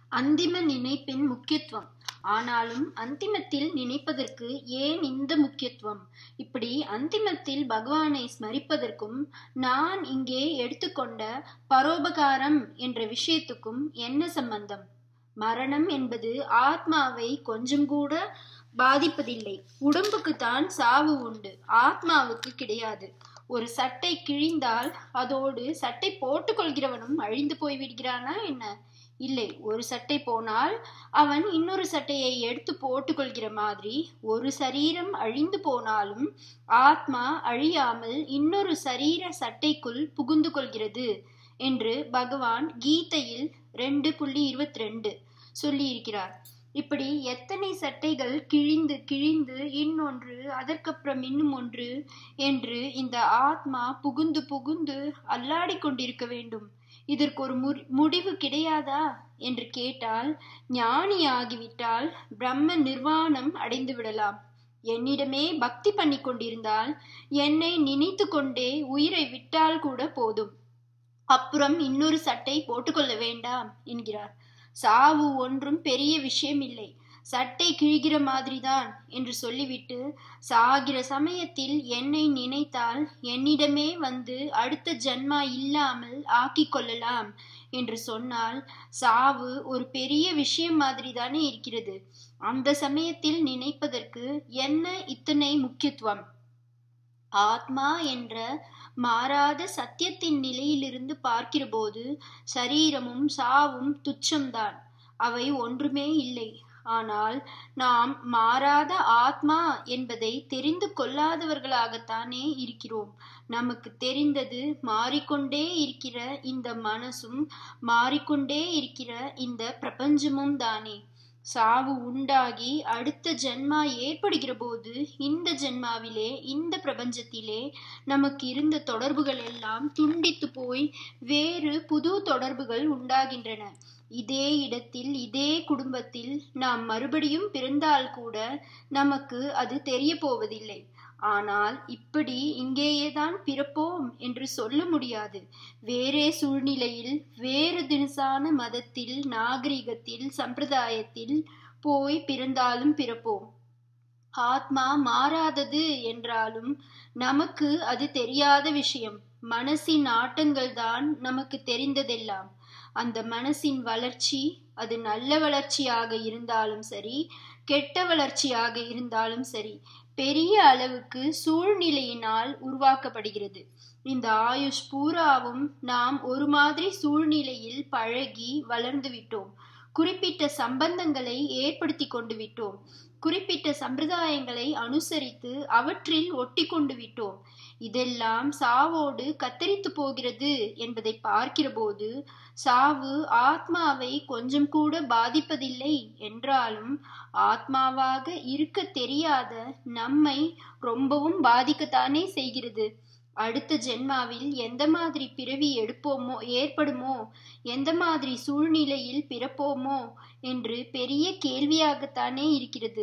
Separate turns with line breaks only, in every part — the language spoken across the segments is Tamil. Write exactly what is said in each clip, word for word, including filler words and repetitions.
அந்திம நினைப்பின் முக்கியத்துவம். ஆனாலும் அந்திமத்தில் நினைப்பதற்கு ஏன் இந்த முக்கியத்துவம்? இப்படி அந்திமத்தில் பகவானை ஸ்மரிப்பதற்கும் நான் இங்கே எடுத்துக்கொண்ட பரோபகாரம் என்ற விஷயத்துக்கும் என்ன சம்பந்தம்? மரணம் என்பது ஆத்மாவை கொஞ்சம் கூட பாதிப்பதில்லை. உடம்புக்குத்தான் சாவு உண்டு, ஆத்மாவுக்கு கிடையாது. ஒரு சட்டை கிழிந்தால் அதோடு சட்டை போட்டுக்கொள்கிறவனும் அழிந்து போய்விடுகிறானா என்ன? இல்லை. ஒரு சட்டை போனால் அவன் இன்னொரு சட்டையை எடுத்து போட்டுக்கொள்கிற மாதிரி ஒரு சரீரம் அழிந்து போனாலும் ஆத்மா அழியாமல் இன்னொரு சரீர சட்டைக்குள் புகுந்து கொள்கிறது என்று பகவான் கீதையில் ரெண்டு புள்ளி இருபத்தி ரெண்டு சொல்லி இருக்கிறார். இப்படி எத்தனை சட்டைகள் கிழிந்து கிழிந்து இன்னொன்று அதற்கப்புறம் இன்னும் ஒன்று என்று இந்த ஆத்மா புகுந்து புகுந்து அல்லாடி கொண்டிருக்க வேண்டும். இதற்கு ஒரு முடிவு கிடையாதா என்று கேட்டால், ஞானி ஆகிவிட்டால் பிரம்ம நிர்வாணம் அடைந்து விடலாம். என்னிடமே பக்தி பண்ணி கொண்டிருந்தால் என்னை நினைத்து கொண்டே உயிரை விட்டால் கூட போதும், அப்புறம் இன்னொரு சட்டை போட்டுக்கொள்ள வேண்டாம் என்கிறார். சாவு ஒன்றும் பெரிய விஷயம் இல்லை, சட்டை கிழிகிற மாதிரிதான் என்று சொல்லிவிட்டு சாகிற சமயத்தில் என்னை நினைத்தால் என்னிடமே வந்து அடுத்த ஜன்மா இல்லாமல் ஆக்கி கொள்ளலாம் என்று சொன்னால் சாவு ஒரு பெரிய விஷயம் மாதிரி தானே இருக்கிறது. அந்த சமயத்தில் நினைப்பதற்கு என்ன இத்தனை முக்கியத்துவம்? ஆத்மா என்ற மாறாத சத்தியத்தின் நிலையிலிருந்து பார்க்கிற போது சரீரமும் சாவும் துச்சம்தான், அவை ஒன்றுமே இல்லை. ஆனால் நாம் மாறாத ஆத்மா என்பதை தெரிந்து கொள்ளாதவர்களாகத்தானே இருக்கிறோம். நமக்கு தெரிந்தது மாறிக்கொண்டே இருக்கிற இந்த மனசும் மாறிக்கொண்டே இருக்கிற இந்த பிரபஞ்சமும் தானே. சாவு உண்டாகி அடுத்த ஜென்மா ஏற்படுகிற போது இந்த ஜென்மாவிலே இந்த பிரபஞ்சத்திலே நமக்கு இருந்த தொடர்புகள் எல்லாம் துண்டித்து போய் வேறு புது தொடர்புகள் உண்டாகின்றன. இதே இடத்தில் இதே குடும்பத்தில் நாம் மறுபடியும் பிறந்தால் கூட நமக்கு அது தெரிய போவதில்லை. ஆனால் இப்படி இங்கேயேதான் பிறப்போம் என்று சொல்ல முடியாது. வேறே சூழ்நிலையில் வேறு தினசான மதத்தில் நாகரிகத்தில் சம்பிரதாயத்தில் போய் பிறந்தாலும் பிறப்போம். ஆத்மா மாறாதது என்றாலும் நமக்கு அது தெரியாத விஷயம். மனசின் ஆட்டங்கள் தான் நமக்கு தெரிந்ததெல்லாம். அந்த மனசின் வளர்ச்சி அது நல்ல வளர்ச்சியாக இருந்தாலும் சரி, கெட்ட வளர்ச்சியாக இருந்தாலும் சரி, பெரிய அளவுக்கு சூழ்நிலையினால் உருவாக்கப்படுகிறது. இந்த ஆயுஷ் பூராவும் நாம் ஒரு மாதிரி சூழ்நிலையில் பழகி வளர்ந்து விட்டோம். குறிப்பிட்ட சம்பந்தங்களை ஏற்படுத்தி கொண்டு விட்டோம். குறிப்பிட்ட சம்பிரதாயங்களை அனுசரித்து அவற்றில் ஒட்டி கொண்டு விட்டோம். இதெல்லாம் சாவோடு கத்தரித்து போகிறது என்பதை பார்க்கிற போது சாவு ஆத்மாவை கொஞ்சம் கூட பாதிப்பதில்லை என்றாலும் ஆத்மாவாக இருக்க தெரியாத நம்மை ரொம்பவும் பாதிக்கத்தானே செய்கிறது. அடுத்த ஜென்மாவில் எந்த மாதிரி பிறவி எடுப்போமோ ஏற்படுமோ, எந்த மாதிரி சூழ்நிலையில் பிறப்போமோ என்று பெரிய கேள்வியாகத்தானே இருக்கிறது.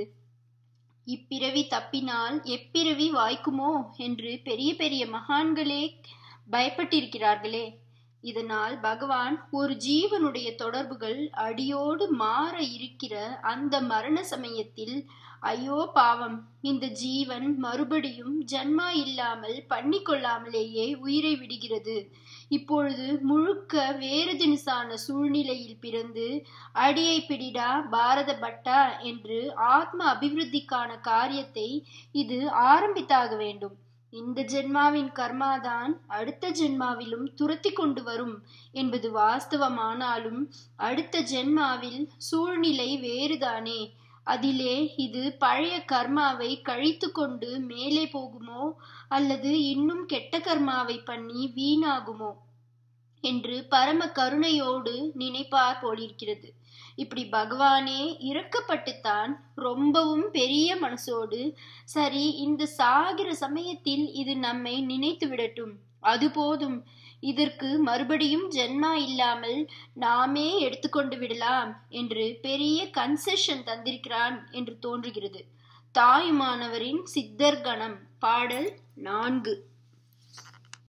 இப்பிறவி தப்பினால் எப்பிறவி வாய்க்குமோ என்று பெரிய பெரிய மகான்களே பயப்பட்டிருக்கிறார்களே. இதனால் பகவான் ஒரு ஜீவனுடைய தொடர்புகள் அடியோடு மாற இருக்கிற அந்த மரண சமயத்தில் ஐயோ பாவம், இந்த ஜீவன் மறுபடியும் ஜன்மா இல்லாமல் பண்ணி கொள்ளாமலேயே உயிரை விடுகிறது. இப்பொழுது முழுக்க வேறு தினசான சூழ்நிலையில் பிறந்து அடியை பிடிடா பாரத பட்டா என்று ஆத்ம அபிவிருத்திக்கான காரியத்தை இது ஆரம்பித்தாக வேண்டும். இந்த ஜென்மாவின் கர்மாதான் அடுத்த ஜென்மாவிலும் துரத்தி கொண்டு வரும் என்பது வாஸ்தவமானாலும் அடுத்த ஜென்மாவில் சூழ்நிலை வேறுதானே. அதிலே இது பழைய கர்மாவை கழித்து கொண்டு மேலே போகுமோ அல்லது இன்னும் கெட்ட கர்மாவை பண்ணி வீணாகுமோ என்று பரம கருணையோடு நினைப்பார் போலிருக்கிறது. இப்படி பகவானே இறக்கப்பட்டுத்தான் ரொம்பவும் பெரிய மனசோடு சரி இந்த சாகிற சமயத்தில் இது நம்மை நினைத்து விடட்டும், அது போதும், இதற்கு மறுபடியும் ஜென்மா இல்லாமல் நாமே எடுத்துக்கொண்டு விடலாம் என்று பெரிய கன்செஷன் தந்திருக்கிறான் என்று தோன்றுகிறது. தாயுமானவரின் சித்தர்கணம் பாடல் நான்கு.